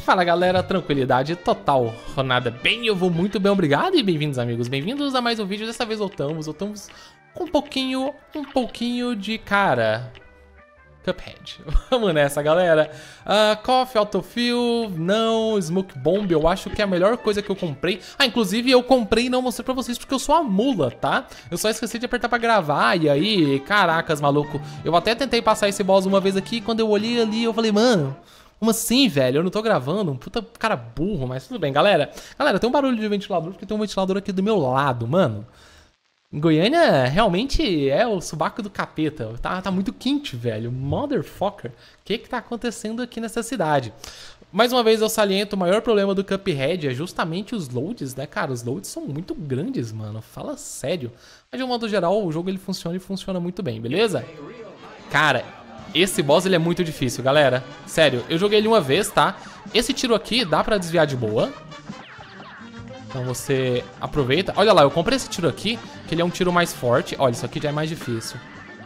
Fala galera, tranquilidade total, Ronada bem, eu vou muito bem, obrigado e bem-vindos amigos, bem-vindos a mais um vídeo. Dessa vez voltamos com um pouquinho de cara, Cuphead. Vamos nessa galera. Coffee, Autofill, não, Smoke Bomb, eu acho que é a melhor coisa que eu comprei. Inclusive eu comprei e não mostrei pra vocês porque eu sou a mula, tá? Eu só esqueci de apertar pra gravar e aí, caracas maluco, eu até tentei passar esse boss uma vez aqui, quando eu olhei ali eu falei, mano... Como assim, velho? Eu não tô gravando? Um puta cara burro, mas tudo bem, galera. Galera, tem um barulho de ventilador, porque tem um ventilador aqui do meu lado, mano. Em Goiânia, realmente é o subaco do capeta. Tá muito quente, velho. Motherfucker. O que tá acontecendo aqui nessa cidade? Mais uma vez eu saliento, o maior problema do Cuphead é justamente os loads, né, cara? Os loads são muito grandes, mano. Fala sério. Mas de um modo geral, o jogo ele funciona e funciona muito bem, beleza? Cara... Esse boss ele é muito difícil, galera. Sério, eu joguei ele uma vez, tá? Esse tiro aqui dá pra desviar de boa. Então você aproveita. Olha lá, eu comprei esse tiro aqui, que ele é um tiro mais forte. Olha, isso aqui já é mais difícil.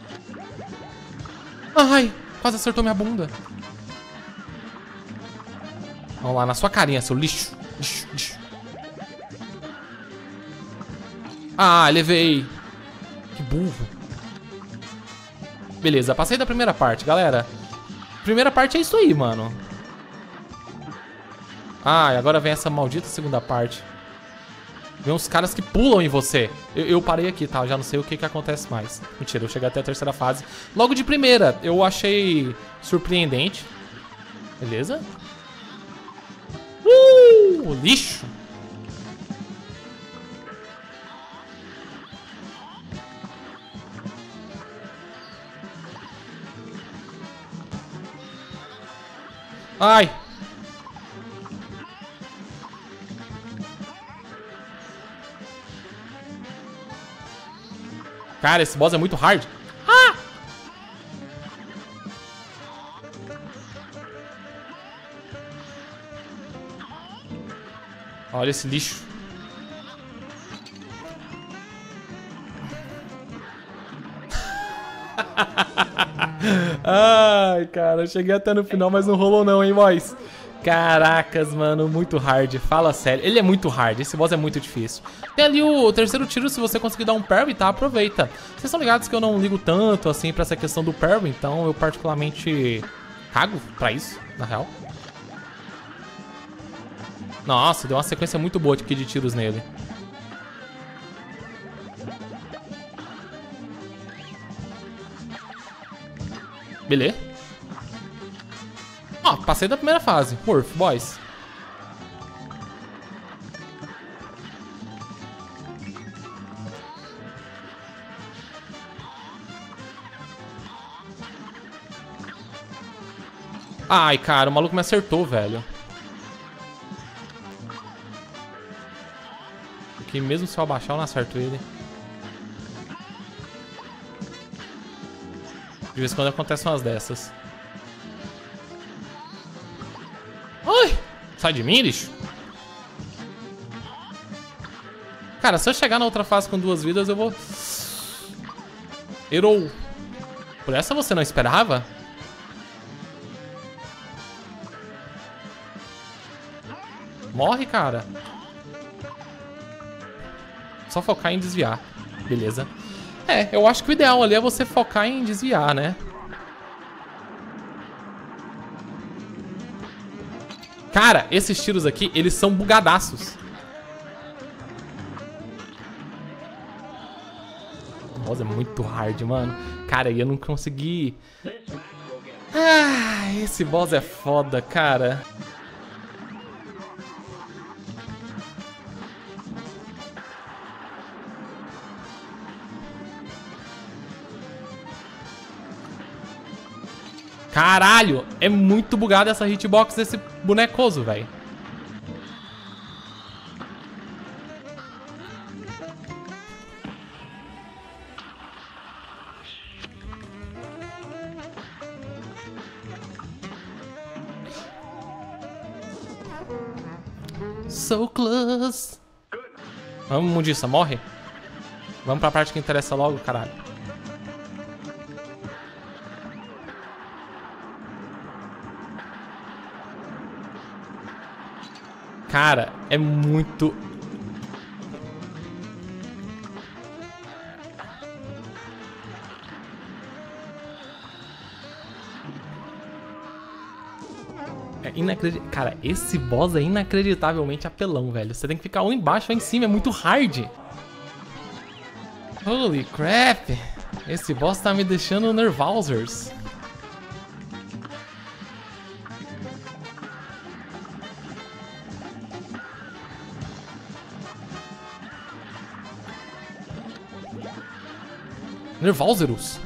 Ai, quase acertou minha bunda. Vamos lá, na sua carinha, seu lixo. Lixo. Levei. Que burro. Beleza, passei da primeira parte, galera. Primeira parte é isso aí, mano. E agora vem essa maldita segunda parte. Vem uns caras que pulam em você. Eu parei aqui, tá? Eu já não sei o que acontece mais. Mentira, eu cheguei até a terceira fase. Logo de primeira, eu achei surpreendente. Beleza? Lixo. Ai! Cara, esse boss é muito hard. Olha esse lixo. Ai, cara, eu cheguei até no final, mas não rolou não, hein, boys? Caracas, mano, muito hard, fala sério. Ele é muito hard, esse boss é muito difícil. Tem ali o terceiro tiro, se você conseguir dar um parry, tá? Aproveita. Vocês estão ligados que eu não ligo tanto, assim, pra essa questão do parry, então eu particularmente cago pra isso, na real. Nossa, deu uma sequência muito boa aqui de tiros nele. Beleza. Passei da primeira fase. Worth, boys. Ai, cara, o maluco me acertou, velho. Porque mesmo se eu abaixar, eu não acerto ele. De vez em quando acontecem umas dessas. Ai! Sai de mim, lixo! Cara, se eu chegar na outra fase com 2 vidas, eu vou... Errou! Por essa você não esperava? Morre, cara! Só focar em desviar. Beleza. Eu acho que o ideal ali é você focar em desviar, né? Cara, esses tiros aqui, eles são bugadaços. Nossa, é muito hard, mano. Cara, eu não consegui... esse boss é foda, cara. Caralho, é muito bugada essa hitbox desse bonecoso, velho. So close. Vamos, Mundiça, morre. Vamos pra parte que interessa logo, caralho. Cara, é muito... É inacreditável. Cara, esse boss é inacreditavelmente apelão, velho. Você tem que ficar ou embaixo ou em cima. É muito hard. Holy crap. Esse boss tá me deixando nervosos. Nervosos.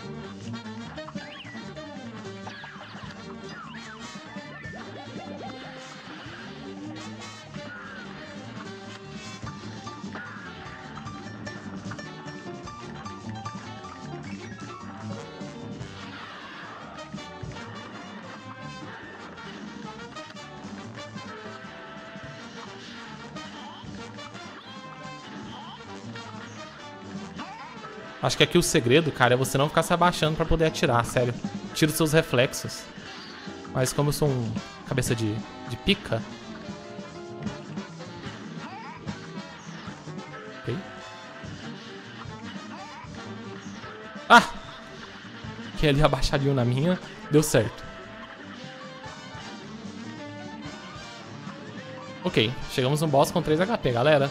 Acho que aqui o segredo, cara, é você não ficar se abaixando pra poder atirar, sério. Tira os seus reflexos. Mas como eu sou um cabeça de pica... Ok. Ah! Que ali abaixadinho na minha. Deu certo. Ok, chegamos no boss com 3 HP, galera.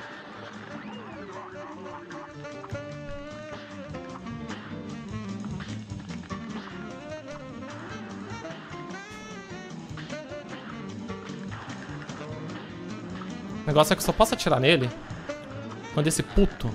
O negócio é que eu só posso atirar nele quando esse puto...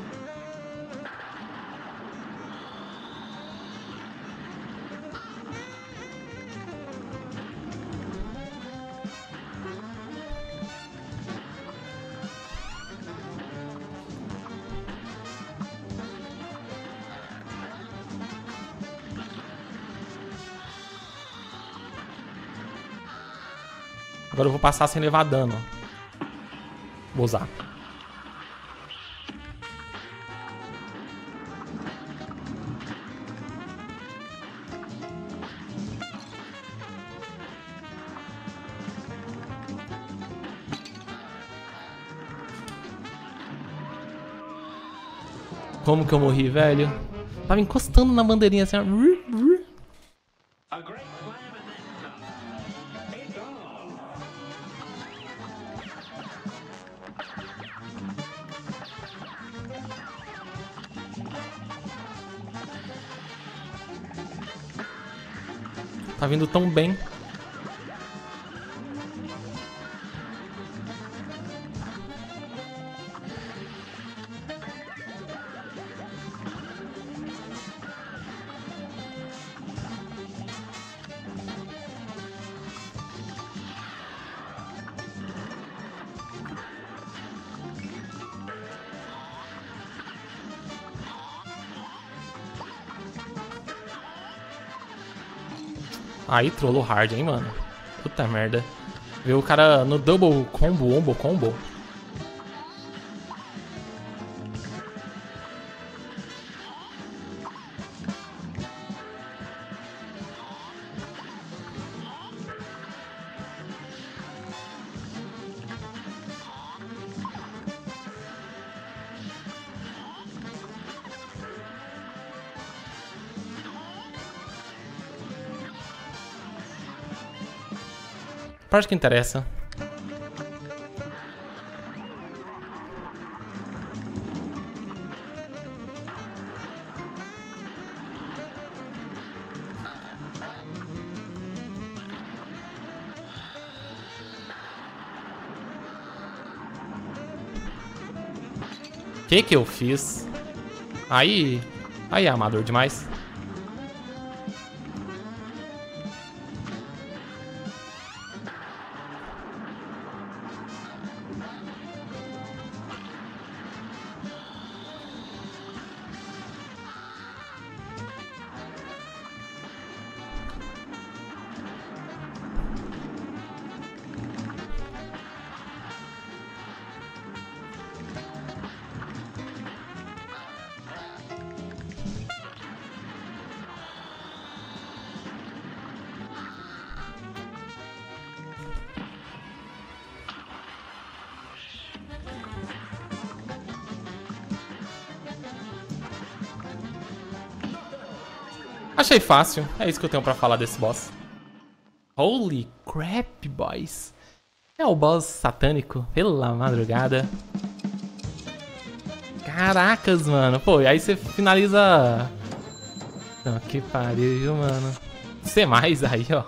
Agora eu vou passar sem levar dano. Vou usar. Como que eu morri, velho? Tava encostando na bandeirinha assim, ó. Tá vindo tão bem. Aí trollou hard, hein, mano. Puta merda. Viu o cara no double combo, combo. Parte que interessa. Que eu fiz? Aí é amador demais. Achei fácil. É isso que eu tenho pra falar desse boss. Holy crap, boys. É o boss satânico pela madrugada. Caracas, mano. Pô, aí você finaliza... Não, que pariu, mano. C mais aí, ó.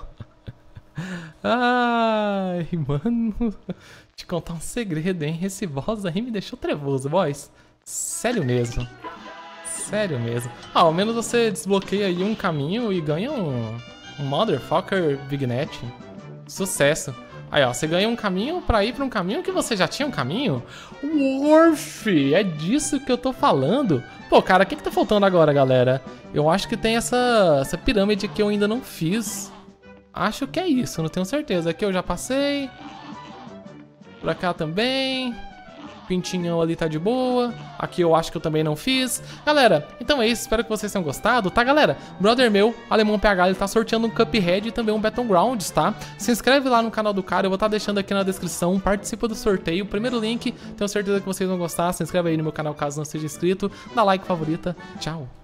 Ai, mano. Te contar um segredo, hein? Esse boss aí me deixou trevoso, boys. Sério mesmo. Sério mesmo. Ah, ao menos você desbloqueia aí um caminho e ganha um Motherfucker Vignet. Sucesso. Aí, ó, você ganha um caminho pra ir pra um caminho que você já tinha um caminho. Worf, é disso que eu tô falando. Pô, cara, o que tá faltando agora, galera? Eu acho que tem essa pirâmide que eu ainda não fiz. Acho que é isso, não tenho certeza. Aqui eu já passei. Pra cá também. Pintinhão ali tá de boa. Aqui eu acho que eu também não fiz. Galera, então é isso. Espero que vocês tenham gostado, tá, galera? Brother meu, Alemão PH, ele tá sorteando um Cuphead e também um Battlegrounds, tá? Se inscreve lá no canal do cara. Eu vou estar deixando aqui na descrição. Participa do sorteio. Primeiro link. Tenho certeza que vocês vão gostar. Se inscreve aí no meu canal caso não seja inscrito. Dá like, favorita. Tchau.